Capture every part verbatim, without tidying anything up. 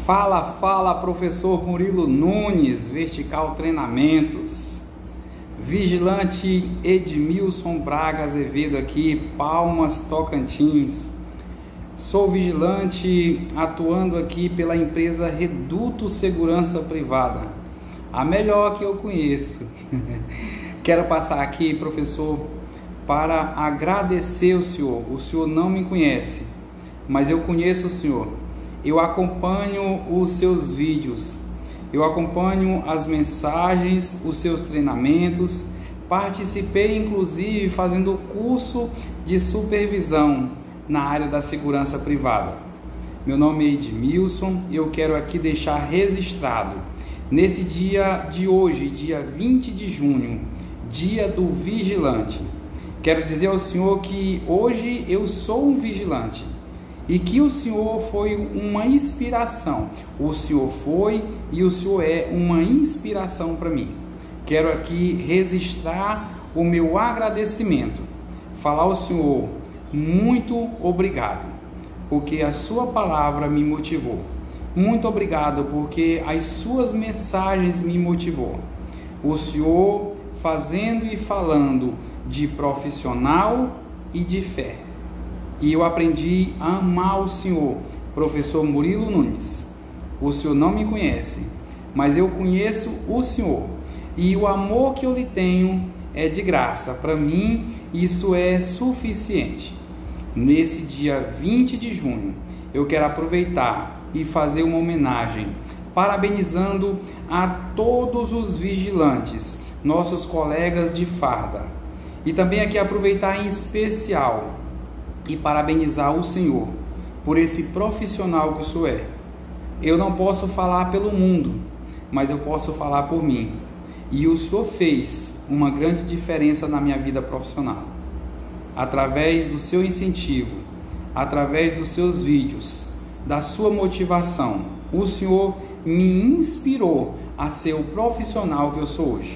Fala, fala, professor Murilo Nunes, Vertical Treinamentos. Vigilante Edmilson Braga Azevedo aqui, Palmas, Tocantins. Sou vigilante atuando aqui pela empresa Reduto Segurança Privada, a melhor que eu conheço. Quero passar aqui, professor, para agradecer o senhor. O senhor não me conhece, mas eu conheço o senhor. Eu acompanho os seus vídeos, eu acompanho as mensagens, os seus treinamentos. Participei inclusive fazendo o curso de supervisão na área da segurança privada. Meu nome é Edmilson e eu quero aqui deixar registrado, nesse dia de hoje, dia vinte de junho, dia do vigilante. Quero dizer ao senhor que hoje eu sou um vigilante e que o senhor foi uma inspiração. O senhor foi e o senhor é uma inspiração para mim. Quero aqui registrar o meu agradecimento, falar ao senhor muito obrigado, porque a sua palavra me motivou. Muito obrigado, porque as suas mensagens me motivou. O senhor fazendo e falando de profissional e de fé. E eu aprendi a amar o senhor, professor Murilo Nunes. O senhor não me conhece, mas eu conheço o senhor. E o amor que eu lhe tenho é de graça. Para mim, isso é suficiente. Nesse dia vinte de junho, eu quero aproveitar e fazer uma homenagem, parabenizando a todos os vigilantes, nossos colegas de farda. E também aqui aproveitar em especial e parabenizar o senhor por esse profissional que o senhor é. Eu não posso falar pelo mundo, mas eu posso falar por mim. E o senhor fez uma grande diferença na minha vida profissional. Através do seu incentivo, através dos seus vídeos, da sua motivação, o senhor me inspirou a ser o profissional que eu sou hoje.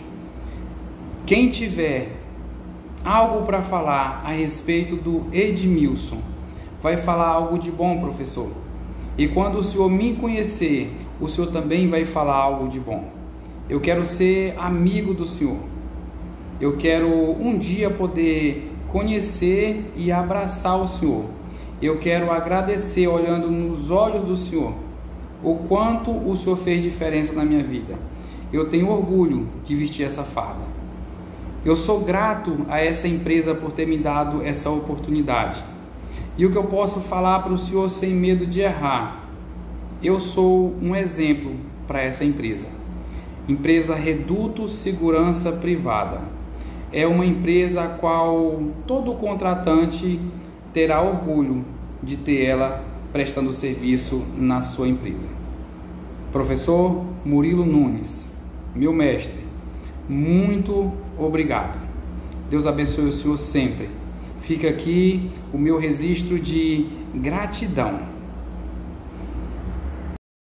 Quem tiver algo para falar a respeito do Edmilson, vai falar algo de bom, professor. E quando o senhor me conhecer, o senhor também vai falar algo de bom. Eu quero ser amigo do senhor. Eu quero um dia poder conhecer e abraçar o senhor. Eu quero agradecer, olhando nos olhos do senhor, o quanto o senhor fez diferença na minha vida. Eu tenho orgulho de vestir essa farda. Eu sou grato a essa empresa por ter me dado essa oportunidade. E o que eu posso falar para o senhor sem medo de errar? Eu sou um exemplo para essa empresa. Empresa Reduto Segurança Privada. É uma empresa a qual todo contratante terá orgulho de ter ela prestando serviço na sua empresa. Professor Murilo Nunes, meu mestre, muito obrigado. Deus abençoe o senhor sempre. Fica aqui o meu registro de gratidão.